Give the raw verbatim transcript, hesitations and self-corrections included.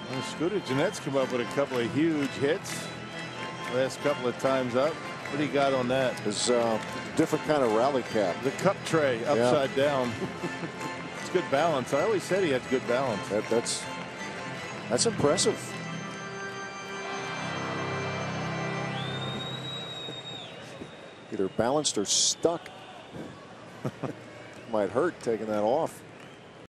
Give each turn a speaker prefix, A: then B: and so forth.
A: Well, Scooter Jeanette's come up with a couple of huge hits last couple of times up. What do you got on that?
B: His uh, different kind of rally cap.
A: The cup tray upside yeah. down. It's good balance. I always said he had good balance.
B: That, that's that's impressive. Either balanced or stuck. Might hurt taking that off.